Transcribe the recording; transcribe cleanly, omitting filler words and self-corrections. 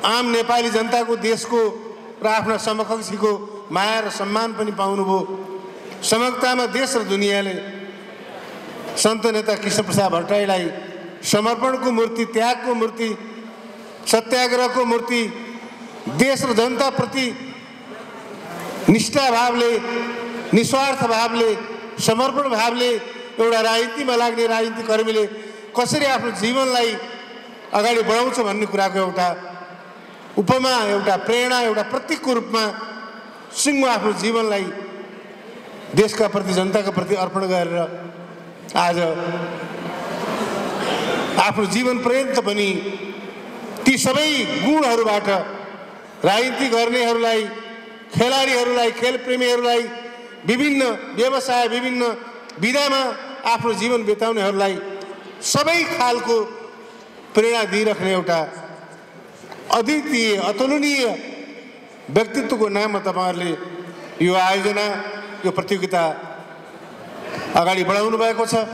आम नेपाली जनताको देशको र आफ्ना समकक्षीको माया र सम्मान पनि पाउनुभयो। समग्रतामा देश र दुनियाँले सन्त नेता कृष्णप्रसाद भट्टराईलाई समर्पणको मूर्ति, त्यागको मूर्ति, सत्याग्रहको मूर्ति, देश र जनताप्रति निष्ठा भावले, निस्वार्थ भावले, समर्पण भावले एउटा राजनीतिमा लाग्ने राजनीतिक कर्मीले कसरी आफ्नो जीवनलाई अगाडि बढाउँछ भन्ने कुराको एउटा उपमा, एउटा प्रेरणा, एउटा प्रतीकको रूपमा सिंहको आफ्नो जीवनलाई देशका प्रति, जनताका प्रति अर्पण गरेर आज आफ्नो जीवन पर्यन्त पनि ती सबै गुणहरूबाट राजनीति गर्नेहरूलाई, खेलाडीहरूलाई, खेलप्रेमीहरूलाई, विभिन्न व्यवसाय, विभिन्न विधामा आफ्नो जीवन बिताउनेहरूलाई सबै खालको प्रेरणा दिइराख्ने एउटा अद्वितीय, अतुलनीय व्यक्तित्वको नाममा तपाईँहरूले यो आयोजना, यो प्रतियोगिता अगाडि बढाउनु भएको छ।